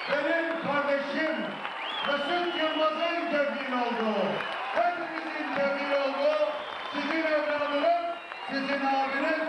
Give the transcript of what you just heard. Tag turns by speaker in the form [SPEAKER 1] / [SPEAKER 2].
[SPEAKER 1] benim kardeşim Mesut Yılmaz'ın cebin oldu. Hepimizin cebin oldu. Sizin evladınız, sizin abiniz